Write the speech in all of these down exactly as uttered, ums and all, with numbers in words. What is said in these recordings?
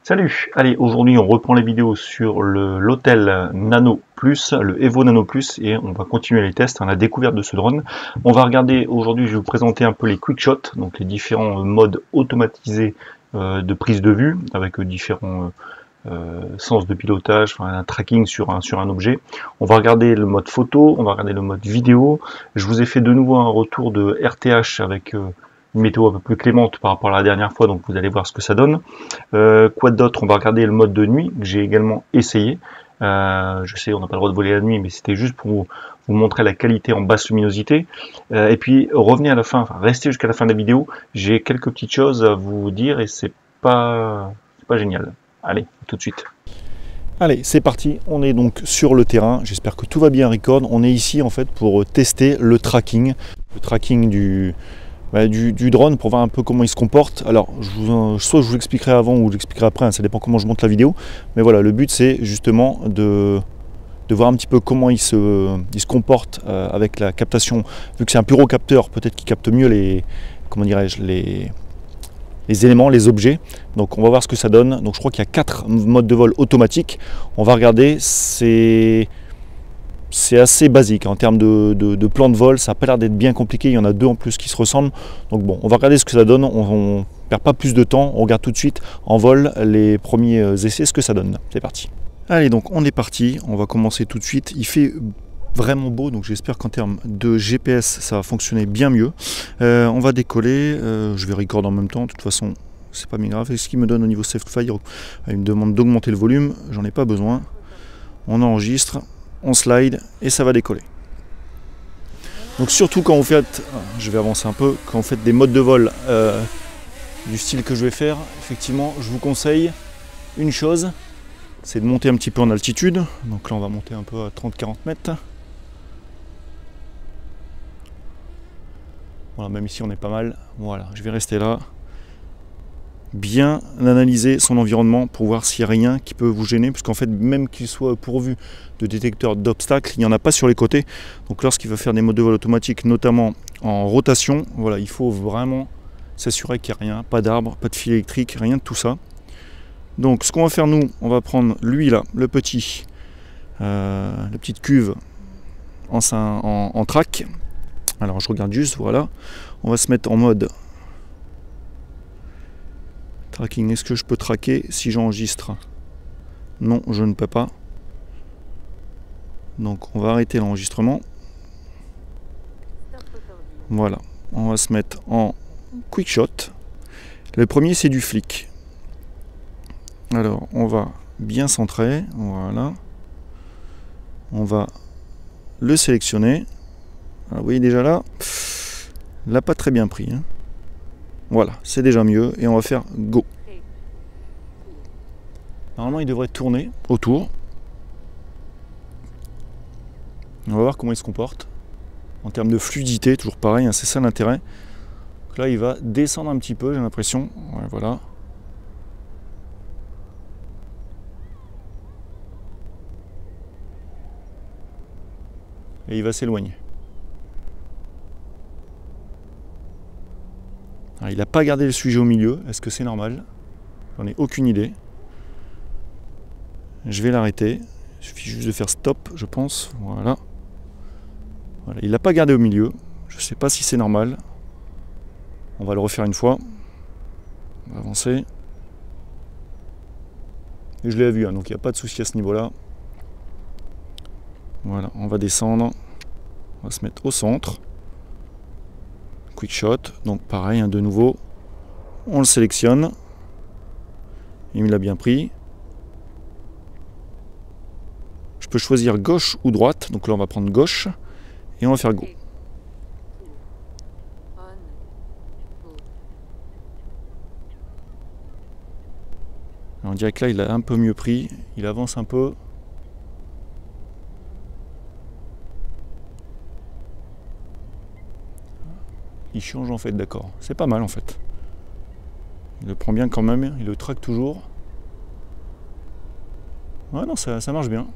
Salut! Allez, aujourd'hui on reprend les vidéos sur le l'hôtel Nano Plus, le Evo Nano Plus, et on va continuer les tests, hein, la découverte de ce drone. On va regarder aujourd'hui, je vais vous présenter un peu les quick shots, donc les différents modes automatisés euh, de prise de vue, avec euh, différents euh, sens de pilotage, enfin, un tracking sur un, sur un objet. On va regarder le mode photo, on va regarder le mode vidéo. Je vous ai fait de nouveau un retour de R T H avec euh, une météo un peu plus clémente par rapport à la dernière fois, donc vous allez voir ce que ça donne. Euh, quoi d'autre? On va regarder le mode de nuit, que j'ai également essayé. Euh, je sais, on n'a pas le droit de voler la nuit, mais c'était juste pour vous, vous montrer la qualité en basse luminosité. Euh, et puis, revenez à la fin, enfin, restez jusqu'à la fin de la vidéo. J'ai quelques petites choses à vous dire et c'est pas, c'est pas génial. Allez, tout de suite. Allez, c'est parti, on est donc sur le terrain, j'espère que tout va bien record. On est ici en fait pour tester le tracking, le tracking du, bah, du, du drone pour voir un peu comment il se comporte. Alors, je vous, soit je vous l'expliquerai avant ou je l'expliquerai après, hein, ça dépend comment je monte la vidéo. Mais voilà, le but c'est justement de, de voir un petit peu comment il se, il se comporte euh, avec la captation. Vu que c'est un pyrocapteur, peut-être qu'il capte mieux les, comment dirais-je, les... les éléments, les objets. Donc on va voir ce que ça donne. Donc je crois qu'il y a quatre modes de vol automatiques. On va regarder, c'est c'est assez basique en termes de, de, de plan de vol. Ça n'a pas l'air d'être bien compliqué. Il y en a deux en plus qui se ressemblent. Donc bon, on va regarder ce que ça donne. On ne perd pas plus de temps. On regarde tout de suite en vol les premiers essais, ce que ça donne. C'est parti. Allez, donc on est parti. On va commencer tout de suite. Il fait vraiment beau, donc j'espère qu'en termes de G P S ça va fonctionner bien mieux. Euh, on va décoller, euh, je vais record en même temps, de toute façon c'est pas bien grave. Et ce qui me donne au niveau safe fire, il me demande d'augmenter le volume, j'en ai pas besoin. On enregistre, on slide et ça va décoller. Donc surtout quand vous faites, je vais avancer un peu, quand vous faites des modes de vol euh, du style que je vais faire, effectivement je vous conseille une chose, c'est de monter un petit peu en altitude. Donc là on va monter un peu à trente à quarante mètres. Voilà, même ici on est pas mal. Voilà, je vais rester là. Bien analyser son environnement pour voir s'il n'y a rien qui peut vous gêner, puisqu'en fait, même qu'il soit pourvu de détecteurs d'obstacles, il n'y en a pas sur les côtés. Donc lorsqu'il va faire des modes de vol automatiques, notamment en rotation, voilà, il faut vraiment s'assurer qu'il n'y a rien, pas d'arbre, pas de fil électrique, rien de tout ça. Donc ce qu'on va faire nous, on va prendre lui là, le petit, euh, la petite cuve en, en, en track. Alors je regarde juste, voilà. On va se mettre en mode tracking. Est-ce que je peux traquer si j'enregistre? Non, je ne peux pas. Donc on va arrêter l'enregistrement. Voilà. On va se mettre en quick shot. Le premier c'est du flic. Alors on va bien centrer. Voilà. On va le sélectionner. Alors, vous voyez déjà là, il l'a pas très bien pris. Hein. Voilà, c'est déjà mieux. Et on va faire go. Normalement, il devrait tourner autour. On va voir comment il se comporte. En termes de fluidité, toujours pareil, hein, c'est ça l'intérêt. Là, il va descendre un petit peu, j'ai l'impression. Ouais, voilà. Et il va s'éloigner. Alors, il n'a pas gardé le sujet au milieu, est-ce que c'est normal? J'en ai aucune idée. Je vais l'arrêter. Il suffit juste de faire stop, je pense. Voilà. Voilà. Il ne l'a pas gardé au milieu. Je ne sais pas si c'est normal. On va le refaire une fois. On va avancer. Et je l'ai vu, hein, donc il n'y a pas de souci à ce niveau-là. Voilà, on va descendre. On va se mettre au centre. Quick shot, donc pareil, hein, de nouveau, on le sélectionne, il me l'a bien pris. Je peux choisir gauche ou droite, donc là on va prendre gauche et on va faire go. Alors, on dirait que là il a un peu mieux pris, il avance un peu. Il change en fait, d'accord. C'est pas mal en fait. Il le prend bien quand même, il le traque toujours. Ouais, non, ça, ça marche bien.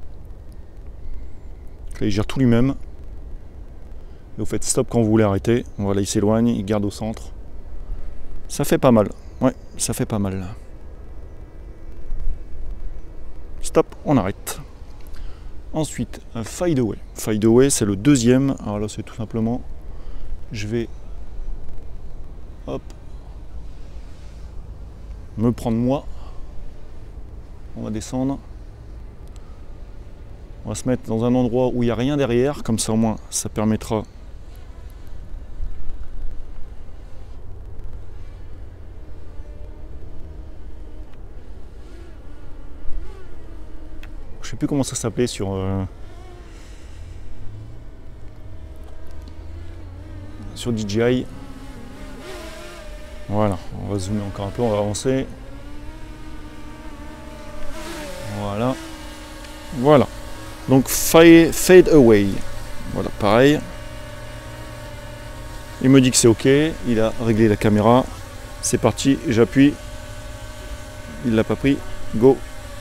Là, il gère tout lui-même. Et vous faites stop quand vous voulez arrêter. Voilà, il s'éloigne, il garde au centre. Ça fait pas mal. Ouais, ça fait pas mal. stop, on arrête. Ensuite, un fade away. Fade away, c'est le deuxième. Alors là, c'est tout simplement, je vais, hop, me prendre moi. On va descendre. On va se mettre dans un endroit où il n'y a rien derrière, comme ça au moins, ça permettra. Je sais plus comment ça s'appelait sur euh, sur D J I. Voilà, on va zoomer encore un peu, on va avancer. Voilà. Voilà. Donc fade, fade away. Voilà, pareil. Il me dit que c'est OK, il a réglé la caméra. C'est parti, j'appuie. Il l'a pas pris. Go.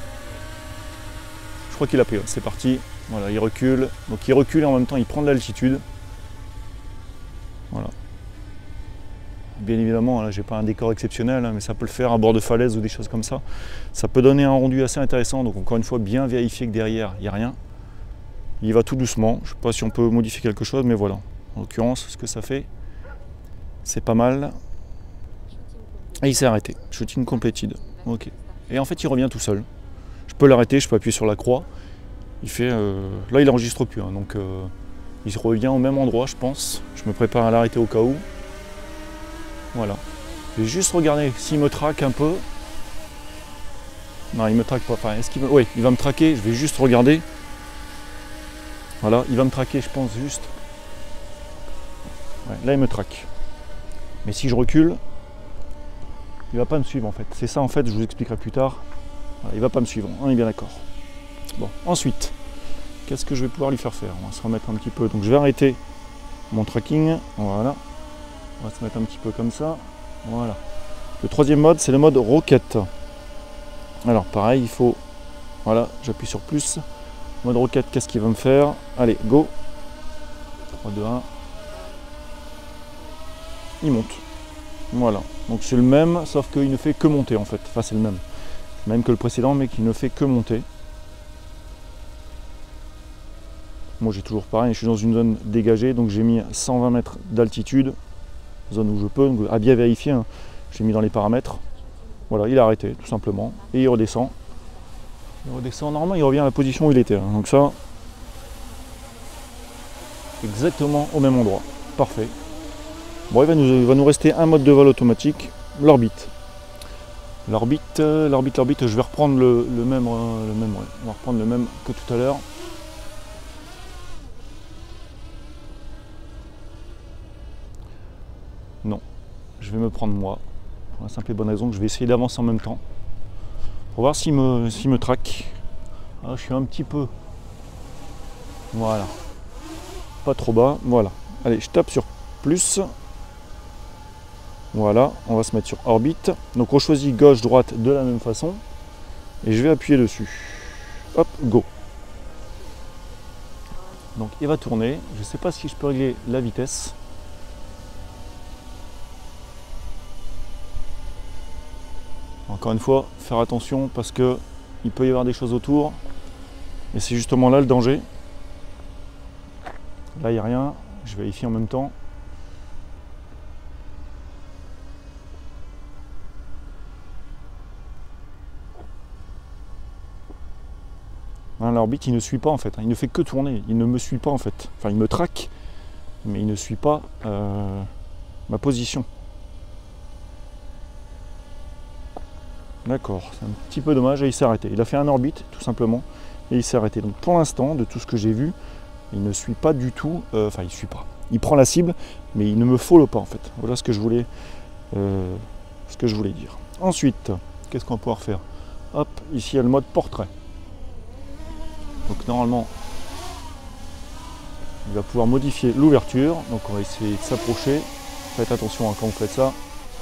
Je crois qu'il a pris, c'est parti. Voilà, il recule. Donc il recule et en même temps il prend de l'altitude. Voilà. Bien évidemment, là j'ai pas un décor exceptionnel, hein, mais ça peut le faire à bord de falaise ou des choses comme ça. Ça peut donner un rendu assez intéressant. Donc encore une fois, bien vérifier que derrière il n'y a rien. Il va tout doucement. Je ne sais pas si on peut modifier quelque chose, mais voilà. En l'occurrence, ce que ça fait, c'est pas mal. Et il s'est arrêté. Shooting completed. Ok. Et en fait, il revient tout seul. Je peux l'arrêter, je peux appuyer sur la croix. Il fait. Euh... Là, il n'enregistre plus, hein, donc euh... il revient au même endroit, je pense. Je me prépare à l'arrêter au cas où. Voilà. Je vais juste regarder s'il me traque un peu. Non, il me traque pas. Enfin, est-ce qu'il me... Oui, il va me traquer. Je vais juste regarder. Voilà, il va me traquer, je pense, juste. Ouais, là, il me traque. Mais si je recule, il ne va pas me suivre, en fait. C'est ça, en fait, je vous expliquerai plus tard. Voilà, il ne va pas me suivre, on est bien d'accord. Bon, ensuite, qu'est-ce que je vais pouvoir lui faire faire? On va se remettre un petit peu. Donc, je vais arrêter mon tracking. Voilà. On va se mettre un petit peu comme ça. Voilà. Le troisième mode, c'est le mode roquette. Alors, pareil, il faut... Voilà, j'appuie sur plus. Mode roquette, qu'est-ce qu'il va me faire? Allez, go. trois, deux, un. Il monte. Voilà. Donc c'est le même, sauf qu'il ne fait que monter en fait. Enfin, c'est le même. Même que le précédent, mais qui ne fait que monter. Moi, j'ai toujours pareil. Je suis dans une zone dégagée, donc j'ai mis cent vingt mètres d'altitude. Zone où je peux. Donc, à bien vérifier. Hein. J'ai mis dans les paramètres. Voilà, il a arrêté, tout simplement. Et il redescend. Il redescend, normalement il revient à la position où il était. Hein. Donc ça, exactement au même endroit. Parfait. Bon, il va nous, il va nous rester un mode de vol automatique, l'orbite. L'orbite, l'orbite, l'orbite, je vais reprendre le, le même, euh, le même ouais. On va reprendre le même que tout à l'heure. Non, je vais me prendre moi, pour la simple et bonne raison que je vais essayer d'avancer en même temps. Pour voir s'il me, s'il me traque. Ah, je suis un petit peu. Voilà. Pas trop bas. Voilà. Allez, je tape sur plus. Voilà. On va se mettre sur orbite. Donc on choisit gauche, droite de la même façon. Et je vais appuyer dessus. Hop, go. Donc il va tourner. Je ne sais pas si je peux régler la vitesse. Encore une fois, faire attention parce que il peut y avoir des choses autour. Et c'est justement là le danger. Là, il n'y a rien. Je vérifie en même temps. Hein, l'orbite, il ne suit pas en fait. Il ne fait que tourner. Il ne me suit pas en fait. Enfin, il me traque, mais il ne suit pas euh, ma position. D'accord, c'est un petit peu dommage et il s'est arrêté. Il a fait un orbite tout simplement et il s'est arrêté. Donc pour l'instant, de tout ce que j'ai vu, il ne suit pas du tout, euh, enfin il ne suit pas. Il prend la cible, mais il ne me follow pas en fait. Voilà ce que je voulais, euh, ce que je voulais dire. Ensuite, qu'est-ce qu'on va pouvoir faire? Hop, ici il y a le mode portrait. Donc normalement, il va pouvoir modifier l'ouverture. Donc on va essayer de s'approcher. Faites attention hein, quand vous faites ça.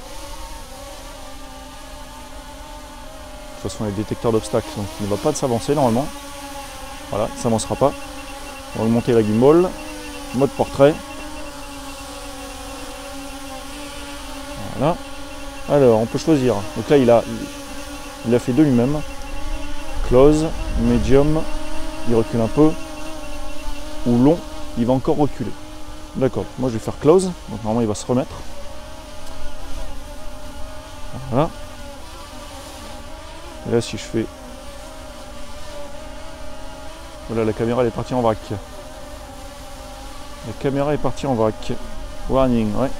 De toute façon, il y a des détecteurs d'obstacles, donc il ne va pas s'avancer normalement. Voilà, il ne s'avancera pas. On va monter la gimbal. Mode portrait. Voilà. Alors, on peut choisir. Donc là, il a, il a fait de lui-même. Close, medium, il recule un peu. Ou long, il va encore reculer. D'accord, moi je vais faire close, donc normalement il va se remettre. Voilà. Et là si je fais... Voilà, la caméra elle est partie en vrac. La caméra est partie en vrac. Warning, ouais.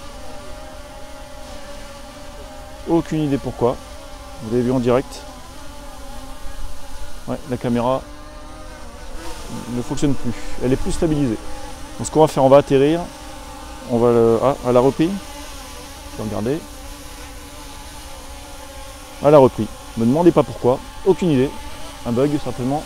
Aucune idée pourquoi. Vous l'avez vu en direct. Ouais, la caméra ne fonctionne plus. Elle est plus stabilisée. Donc ce qu'on va faire, on va atterrir. On va le... Ah, elle a repris. Je vais regarder. Elle a repris. Ne me demandez pas pourquoi. Aucune idée. Un bug certainement.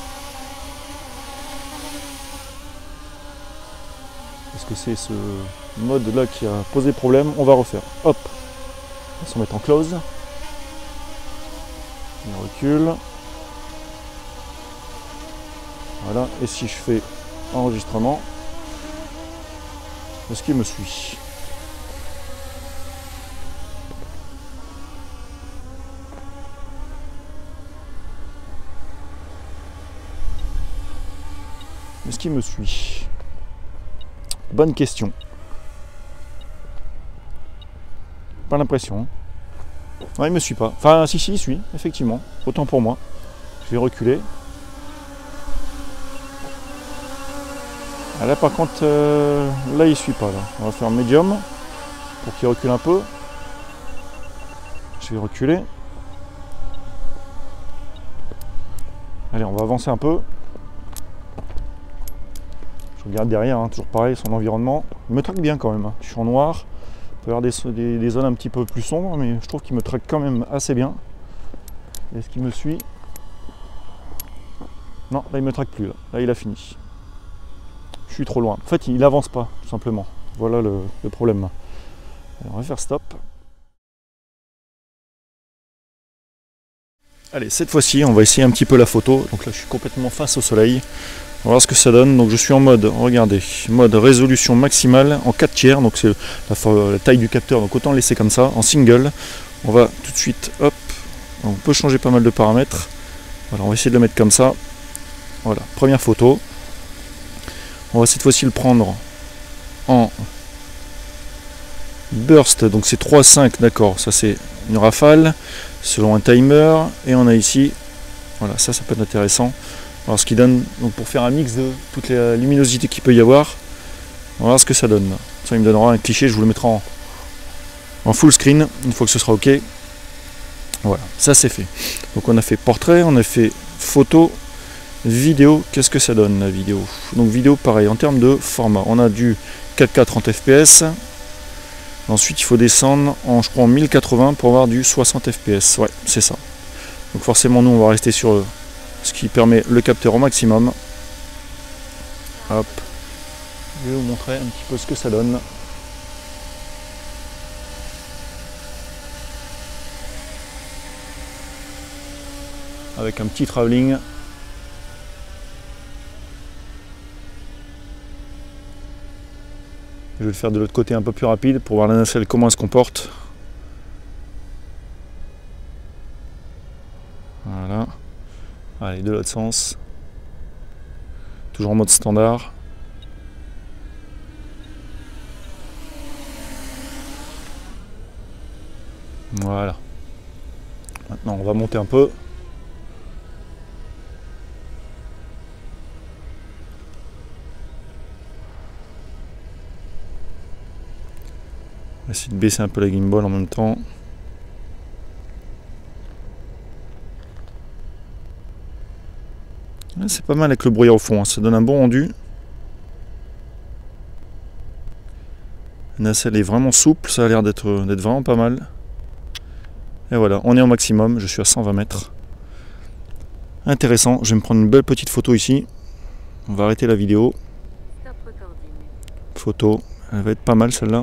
Est-ce que c'est ce mode là qui a posé problème? On va refaire. Hop. On va se mettre en close. On recule. Voilà. Et si je fais enregistrement, est-ce qu'il me suit? Est-ce qu'il me suit? Bonne question. Pas l'impression. Non, il me suit pas. Enfin, si, si, il suit, effectivement. Autant pour moi. Je vais reculer. Ah, là, par contre, euh, là, il suit pas. Là. On va faire médium pour qu'il recule un peu. Je vais reculer. Allez, on va avancer un peu. Je regarde derrière, hein, toujours pareil, son environnement. Il me traque bien quand même. Hein. Je suis en noir. Il peut y avoir des, des, des zones un petit peu plus sombres, mais je trouve qu'il me traque quand même assez bien. Est-ce qu'il me suit? Non, là il me traque plus. Là, là il a fini. Je suis trop loin. En fait, il avance pas, tout simplement. Voilà le, le problème. Alors, on va faire stop. Allez, cette fois-ci, on va essayer un petit peu la photo. Donc là, je suis complètement face au soleil. On va voir ce que ça donne. Donc je suis en mode, regardez, mode résolution maximale en quatre tiers. Donc c'est la, la taille du capteur. Donc autant le laisser comme ça, en single. On va tout de suite, hop. On peut changer pas mal de paramètres. Voilà, on va essayer de le mettre comme ça. Voilà, première photo. On va cette fois-ci le prendre en burst. Donc c'est trois cinq, d'accord. Ça c'est une rafale selon un timer. Et on a ici, voilà, ça, ça peut être intéressant. Alors ce qui donne, donc pour faire un mix de toutes les luminosités qu'il peut y avoir, on va voir ce que ça donne. Ça il me donnera un cliché, je vous le mettrai en, en full screen une fois que ce sera ok. Voilà, ça c'est fait. Donc on a fait portrait, on a fait photo, vidéo. Qu'est-ce que ça donne la vidéo? Donc vidéo pareil, en termes de format, on a du quatre K trente F P S. Ensuite il faut descendre en, je crois, en mille quatre-vingts pour avoir du soixante F P S. Ouais, c'est ça. Donc forcément nous on va rester sur ce qui permet le capteur au maximum. Hop. Je vais vous montrer un petit peu ce que ça donne. Avec un petit travelling. Je vais le faire de l'autre côté un peu plus rapide pour voir la nacelle comment elle se comporte. Voilà. Allez, de l'autre sens. Toujours en mode standard. Voilà. Maintenant, on va monter un peu. On va essayer de baisser un peu la gimbal en même temps. C'est pas mal avec le brouillard au fond, hein. Ça donne un bon rendu. La nacelle est vraiment souple, ça a l'air d'être vraiment pas mal. Et voilà, on est au maximum, je suis à cent vingt mètres. Intéressant, je vais me prendre une belle petite photo ici. On va arrêter la vidéo. Photo, elle va être pas mal celle-là.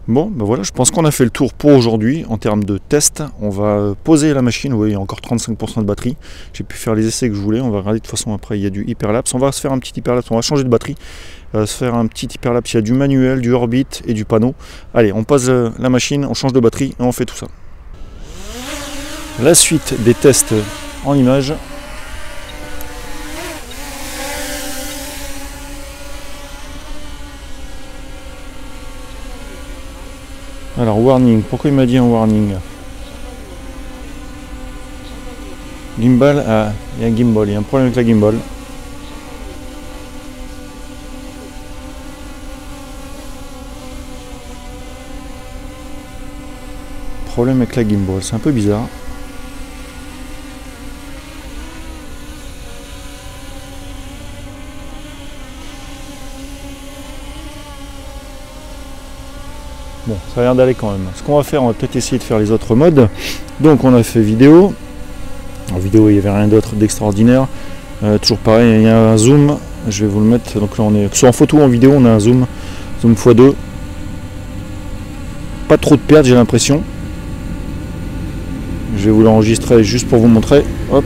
Bon, ben voilà, je pense qu'on a fait le tour pour aujourd'hui en termes de test. On va poser la machine, vous voyez, il y a encore trente-cinq pour cent de batterie. J'ai pu faire les essais que je voulais. On va regarder de toute façon après, il y a du hyperlapse. On va se faire un petit hyperlapse, on va changer de batterie. On va se faire un petit hyperlapse, il y a du manuel, du Orbit et du panneau. Allez, on pose la machine, on change de batterie et on fait tout ça. La suite des tests en images. Alors, warning, pourquoi il m'a dit un warning? Gimbal, ah, il y a un gimbal, il y a un problème avec la gimbal. Problème avec la gimbal, c'est un peu bizarre. Bon, ça a l'air d'aller quand même. Ce qu'on va faire, on va peut-être essayer de faire les autres modes. Donc on a fait vidéo. En vidéo, il n'y avait rien d'autre d'extraordinaire. Euh, toujours pareil, il y a un zoom. Je vais vous le mettre. Donc là, on est soit en photo ou en vidéo, on a un zoom. Zoom fois deux. Pas trop de perte, j'ai l'impression. Je vais vous l'enregistrer juste pour vous montrer. Hop.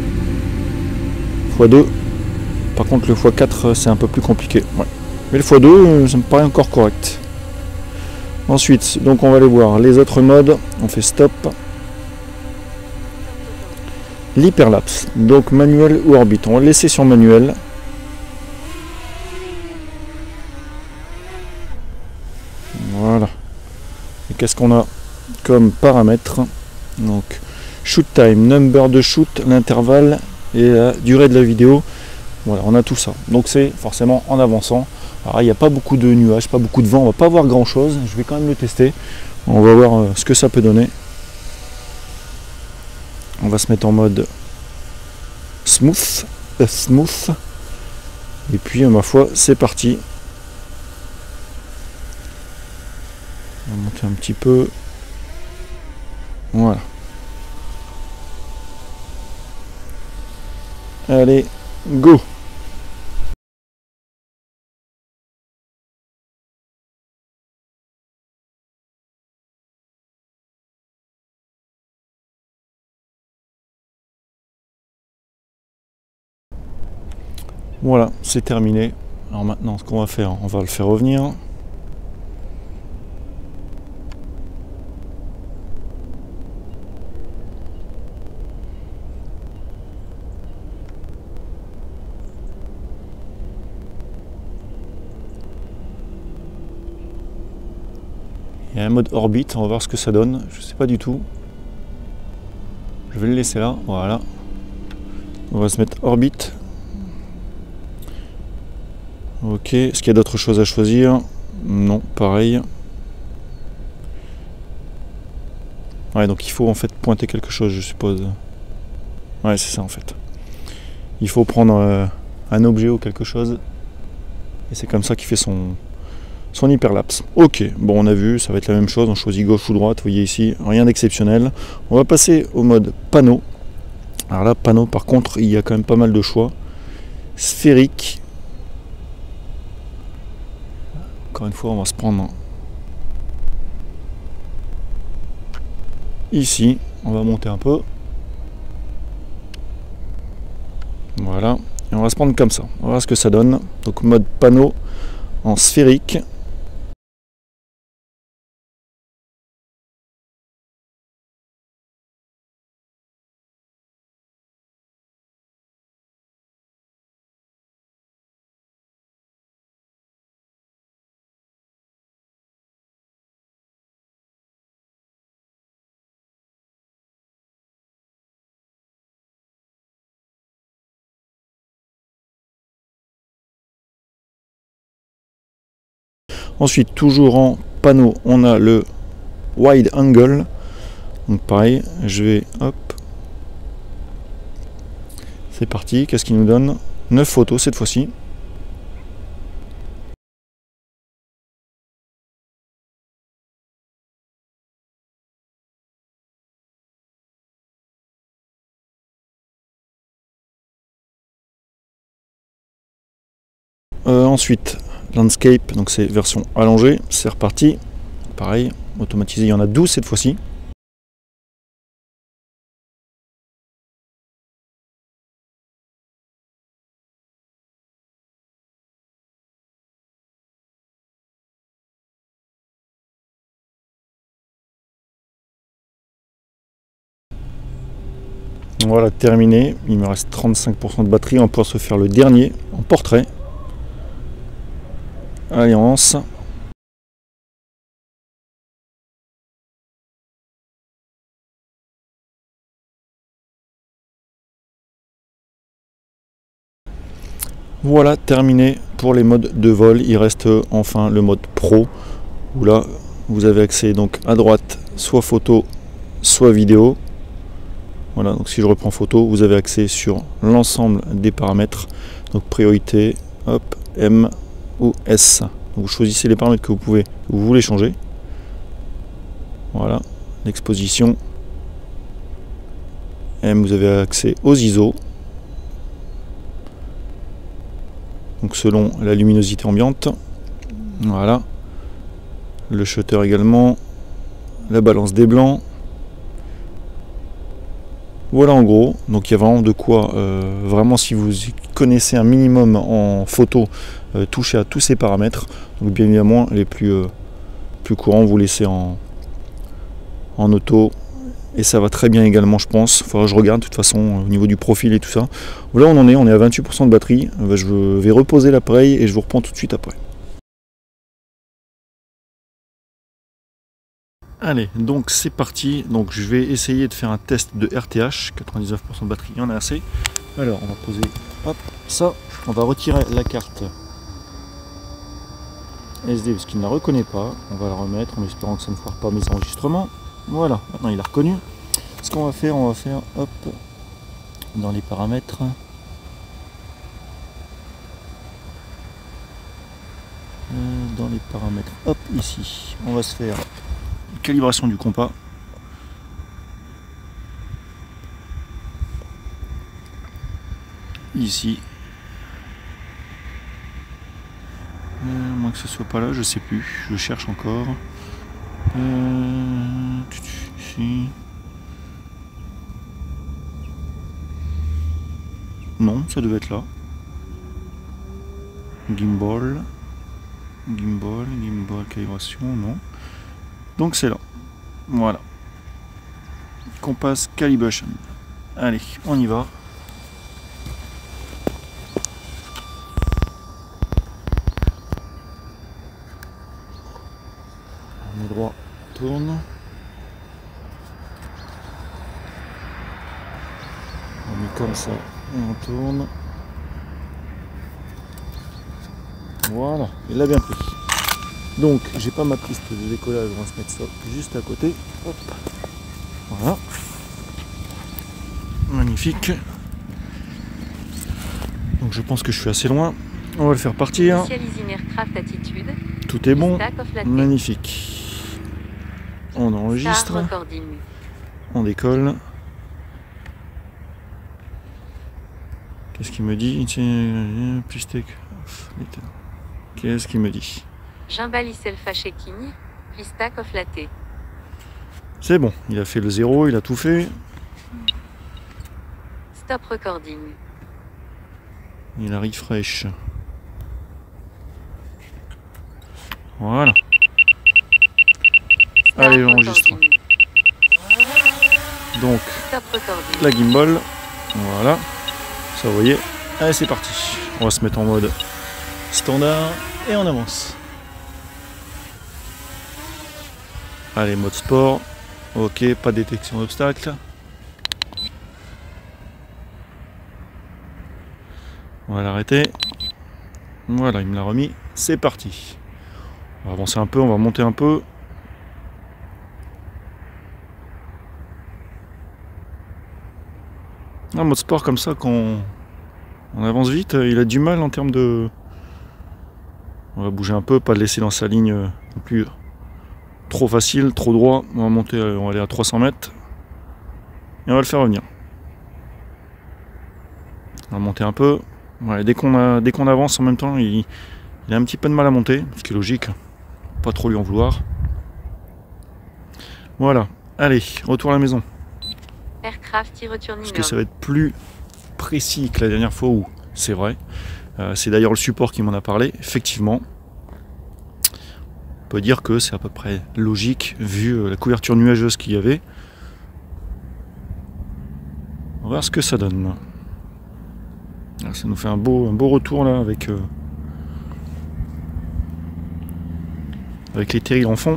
fois deux. Par contre, le fois quatre, c'est un peu plus compliqué. Ouais. Mais le fois deux, ça me paraît encore correct. Ensuite, donc on va aller voir les autres modes. On fait stop. L'hyperlapse, donc manuel ou Orbit. On va le laisser sur manuel. Voilà. Et qu'est-ce qu'on a comme paramètres? Donc shoot time, number de shoot, l'intervalle et la durée de la vidéo. Voilà, on a tout ça. Donc c'est forcément en avançant. Alors il n'y a pas beaucoup de nuages, pas beaucoup de vent, on va pas voir grand chose. Je vais quand même le tester. On va voir ce que ça peut donner. On va se mettre en mode smooth, euh, smooth. Et puis ma foi, c'est parti. On va monter un petit peu. Voilà. Allez, go! Voilà, c'est terminé. Alors maintenant, ce qu'on va faire, on va le faire revenir. Il y a un mode Orbit, on va voir ce que ça donne. Je sais pas du tout. Je vais le laisser là, voilà. On va se mettre Orbit. Ok, est-ce qu'il y a d'autres choses à choisir? Non, pareil. Ouais, donc il faut en fait pointer quelque chose, je suppose. Ouais, c'est ça en fait. Il faut prendre euh, un objet ou quelque chose. Et c'est comme ça qu'il fait son, son hyperlapse. Ok, bon on a vu, ça va être la même chose. On choisit gauche ou droite, vous voyez ici, rien d'exceptionnel. On va passer au mode panneau. Alors là, panneau, par contre, il y a quand même pas mal de choix. Sphérique. Encore une fois, on va se prendre ici. On va monter un peu. Voilà. Et on va se prendre comme ça. On va voir ce que ça donne. Donc mode panneau en sphérique. Ensuite, toujours en panneau, on a le wide angle. Donc pareil, je vais, hop. C'est parti, qu'est-ce qu'il nous donne? neuf photos cette fois-ci. Euh, ensuite, landscape, donc c'est version allongée, c'est reparti. pareil. Automatisé, il y en a douze cette fois-ci. Voilà, terminé. Il me reste trente-cinq pour cent de batterie. On va pouvoir se faire le dernier en portrait. Allez, on lance. Voilà, terminé pour les modes de vol. Il reste enfin le mode pro, où là, vous avez accès donc à droite, soit photo, soit vidéo. Voilà, donc si je reprends photo, vous avez accès sur l'ensemble des paramètres. Donc priorité, hop, M ou S. Donc vous choisissez les paramètres que vous pouvez, que vous voulez changer. Voilà, l'exposition. M, vous avez accès aux I S O. Donc selon la luminosité ambiante. Voilà. Le shutter également. La balance des blancs. Voilà en gros, donc il y a vraiment de quoi, euh, vraiment si vous connaissez un minimum en photo, euh, toucher à tous ces paramètres. Donc bien évidemment les plus, euh, plus courants vous laissez en, en auto, et ça va très bien également je pense. Il faudra que je regarde de toute façon au niveau du profil et tout ça. Voilà on en est, on est à vingt-huit pour cent de batterie. Euh, je vais reposer l'appareil et je vous reprends tout de suite après. Allez, donc c'est parti. Donc je vais essayer de faire un test de R T H. quatre-vingt-dix-neuf pour cent de batterie, il y en a assez. Alors on va poser hop, ça. On va retirer la carte S D parce qu'il ne la reconnaît pas. On va la remettre en espérant que ça ne foire pas mes enregistrements. Voilà, maintenant il a reconnu. Ce qu'on va faire, on va faire hop dans les paramètres. Euh, dans les paramètres, hop ici, on va se faire calibration du compas. Ici. Euh, moins que ce soit pas là, je sais plus. Je cherche encore. Euh, ici. Non, ça devait être là. Gimbal. Gimbal, gimbal, calibration, non. Donc c'est là. Voilà. Compass calibration. Allez, on y va. On est droit, on tourne. On met comme ça et on tourne. Voilà, il l'a bien pris. Donc j'ai pas ma piste de décollage, on va se mettre ça juste à côté. Hop. Voilà. Magnifique. Donc je pense que je suis assez loin. On va le faire partir. Tout est bon. Magnifique. On enregistre. On décolle. Qu'est-ce qu'il me dit? Qu'est-ce qu'il me dit? C'est bon, il a fait le zéro, il a tout fait. Stop recording. Il a refresh. Voilà. Stop Allez, j'enregistre. Donc, la gimbal. Voilà. Ça, vous voyez. Allez, c'est parti. On va se mettre en mode standard et on avance. Allez, mode sport. Ok, pas de détection d'obstacles. On va l'arrêter. Voilà, il me l'a remis. C'est parti. On va avancer un peu, on va monter un peu. Un mode sport comme ça, quand on, on avance vite, il a du mal en termes de... On va bouger un peu, pas le laisser dans sa ligne non plus trop facile, trop droit. On va monter, on va aller à trois cents mètres. Et on va le faire revenir. On va monter un peu. Ouais, dès qu'on a, dès qu'on avance en même temps, il, il a un petit peu de mal à monter, ce qui est logique. Pas trop lui en vouloir. Voilà, allez, retour à la maison. Aircraft returning. Parce que ça va être plus précis que la dernière fois où c'est vrai. Euh, c'est d'ailleurs le support qui m'en a parlé. Effectivement, on peut dire que c'est à peu près logique vu euh, la couverture nuageuse qu'il y avait. On va voir ce que ça donne. Alors, ça nous fait un beau, un beau retour là avec, euh, avec les terrils en fond.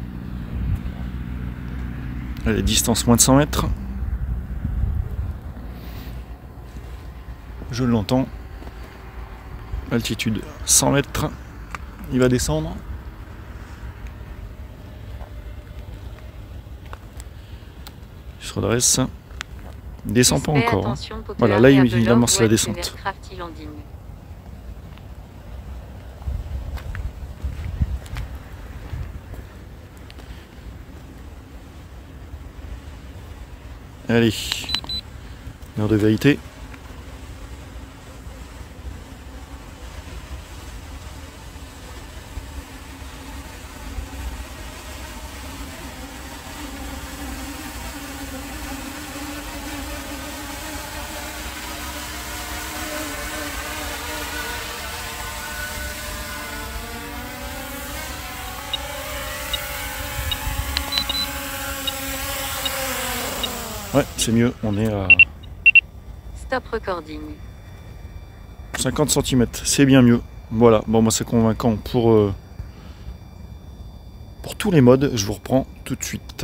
Allez, distance moins de cent mètres. Je l'entends. Altitude cent mètres. Il va descendre. Il se redresse. Il descend pas encore. Hein. Voilà, là il, il amorce la descente. Allez, heure de vérité. Ouais, c'est mieux, on est à Stop recording. cinquante centimètres, c'est bien mieux. Voilà, bon moi c'est convaincant pour, euh, pour tous les modes, je vous reprends tout de suite.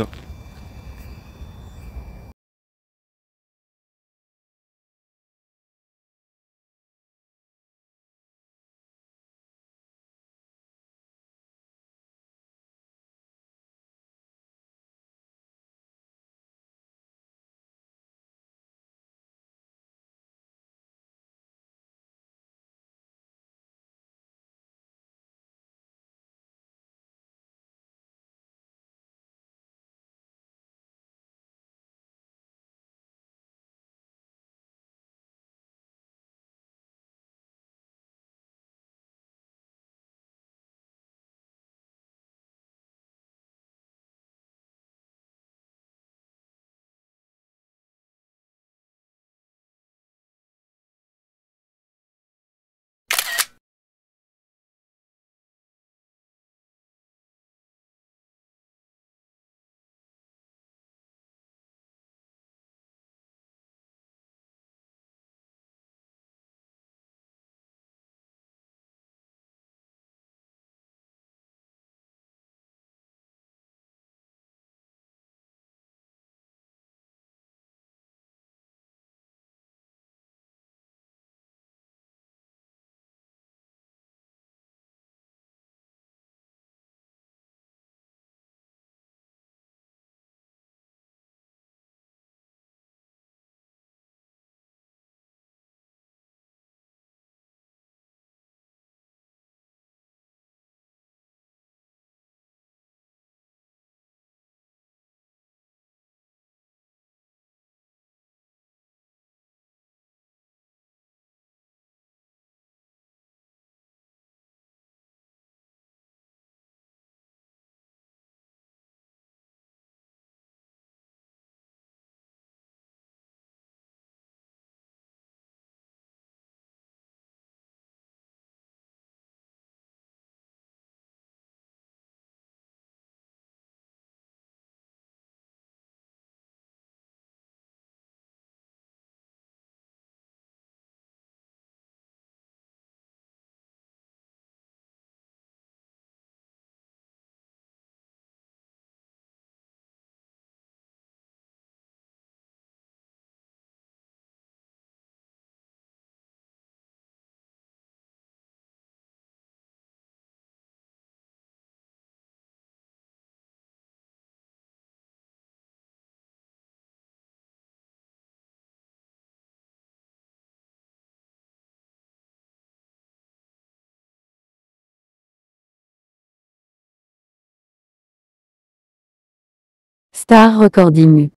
Star recording.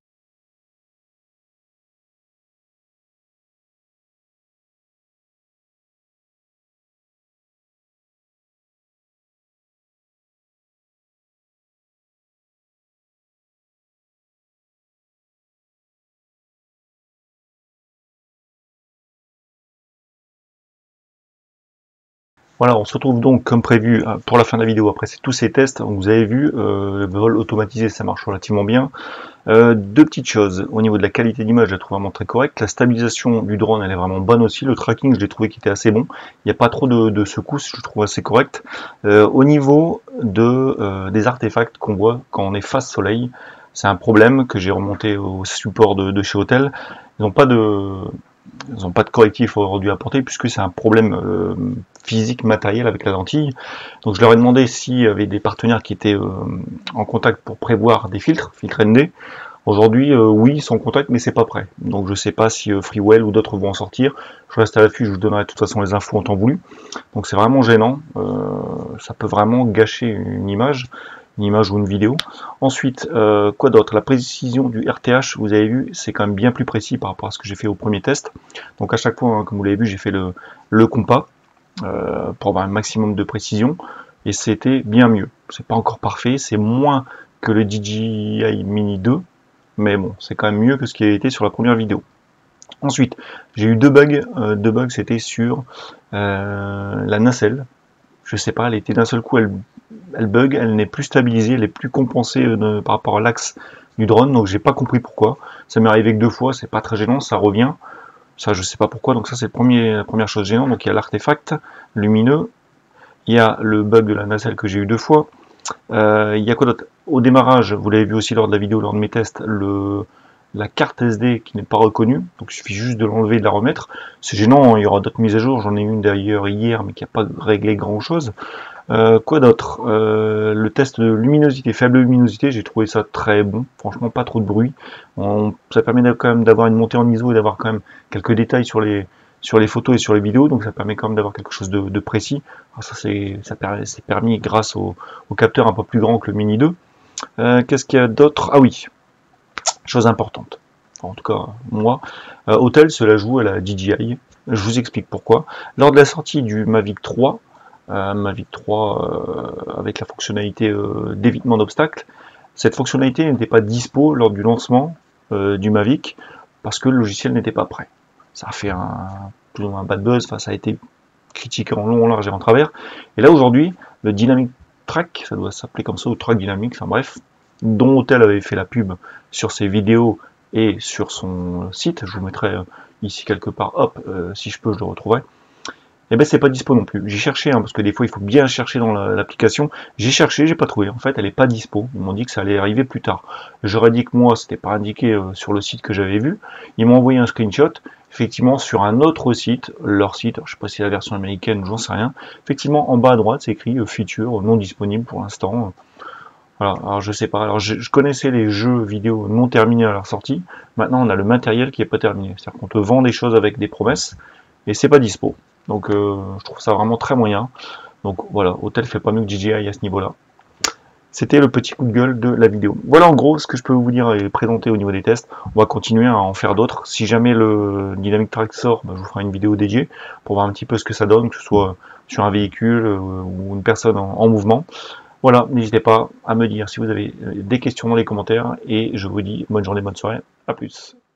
Voilà, on se retrouve donc comme prévu pour la fin de la vidéo. Après c'est tous ces tests, donc vous avez vu, euh, le vol automatisé ça marche relativement bien. Euh, deux petites choses, au niveau de la qualité d'image je la trouve vraiment très correcte, la stabilisation du drone elle est vraiment bonne aussi, le tracking je l'ai trouvé qui était assez bon, il n'y a pas trop de, de secousses, je trouve assez correct. Euh, au niveau de, euh, des artefacts qu'on voit quand on est face soleil, c'est un problème que j'ai remonté au support de, de chez Autel, ils n'ont pas de... Ils n'ont pas de correctif aujourd'hui à apporter puisque c'est un problème euh, physique, matériel avec la lentille. Donc je leur ai demandé s'il y avait des partenaires qui étaient euh, en contact pour prévoir des filtres, filtres N D. Aujourd'hui, euh, oui, ils sont en contact, mais c'est pas prêt. Donc je sais pas si euh, Freewell ou d'autres vont en sortir. Je reste à l'affût, je vous donnerai de toute façon les infos en temps voulu. Donc c'est vraiment gênant. Euh, ça peut vraiment gâcher une image. Une image ou une vidéo. Ensuite, euh, quoi d'autre? La précision du R T H, vous avez vu, c'est quand même bien plus précis par rapport à ce que j'ai fait au premier test. Donc à chaque fois, hein, comme vous l'avez vu, j'ai fait le, le compas euh, pour avoir un maximum de précision et c'était bien mieux. C'est pas encore parfait, c'est moins que le D J I Mini deux, mais bon, c'est quand même mieux que ce qui a été sur la première vidéo. Ensuite, j'ai eu deux bugs. Euh, deux bugs, c'était sur euh, la nacelle. Je sais pas, elle était d'un seul coup, elle, elle bug, elle n'est plus stabilisée, elle est plus compensée euh, par rapport à l'axe du drone, donc j'ai pas compris pourquoi. Ça m'est arrivé que deux fois, c'est pas très gênant, ça revient. Ça, je sais pas pourquoi, donc ça c'est la première chose gênante. Donc il y a l'artefact lumineux, il y a le bug de la nacelle que j'ai eu deux fois. Euh, il y a quoi d'autre? Au démarrage, vous l'avez vu aussi lors de la vidéo, lors de mes tests, le, la carte S D qui n'est pas reconnue, donc il suffit juste de l'enlever et de la remettre. C'est gênant, hein, il y aura d'autres mises à jour, j'en ai une d'ailleurs hier, mais qui n'a pas réglé grand chose. Euh, quoi d'autre? euh, Le test de luminosité, faible luminosité, j'ai trouvé ça très bon, franchement pas trop de bruit. On, ça permet quand même d'avoir une montée en I S O et d'avoir quand même quelques détails sur les, sur les photos et sur les vidéos, donc ça permet quand même d'avoir quelque chose de, de précis. Alors ça c'est ça c'est permis grâce au, au capteur un peu plus grand que le Mini deux. Euh, Qu'est-ce qu'il y a d'autre? Ah oui, chose importante, en tout cas moi, euh, Autel se la joue à la D J I. Je vous explique pourquoi. Lors de la sortie du Mavic trois, euh, Mavic trois euh, avec la fonctionnalité euh, d'évitement d'obstacles, cette fonctionnalité n'était pas dispo lors du lancement euh, du Mavic parce que le logiciel n'était pas prêt. Ça a fait un plus ou moins un bad buzz, enfin ça a été critiqué en long, en large et en travers. Et là aujourd'hui, le Dynamic Track, ça doit s'appeler comme ça, ou Track Dynamic, enfin bref, dont Autel avait fait la pub sur ses vidéos et sur son site, je vous mettrai ici quelque part, hop, euh, si je peux je le retrouverai. Et ben c'est pas dispo non plus. J'ai cherché, hein, parce que des fois il faut bien chercher dans l'application. J'ai cherché, j'ai pas trouvé. En fait, elle est pas dispo. Ils m'ont dit que ça allait arriver plus tard. J'aurais dit que moi, c'était pas indiqué euh, sur le site que j'avais vu. Ils m'ont envoyé un screenshot, effectivement sur un autre site, leur site. Alors, je sais pas si c'est la version américaine, j'en sais rien. Effectivement, en bas à droite, c'est écrit euh, feature non disponible pour l'instant. Voilà. Alors je sais pas. Alors je, je connaissais les jeux vidéo non terminés à leur sortie. Maintenant, on a le matériel qui est pas terminé. C'est-à-dire qu'on te vend des choses avec des promesses et c'est pas dispo. Donc euh, je trouve ça vraiment très moyen. Donc voilà, Autel fait pas mieux que D J I à ce niveau-là. C'était le petit coup de gueule de la vidéo. Voilà en gros ce que je peux vous dire et présenter au niveau des tests. On va continuer à en faire d'autres. Si jamais le Dynamic Track sort, bah, je vous ferai une vidéo dédiée pour voir un petit peu ce que ça donne, que ce soit sur un véhicule euh, ou une personne en, en mouvement. Voilà, n'hésitez pas à me dire si vous avez des questions dans les commentaires et je vous dis bonne journée, bonne soirée, à plus.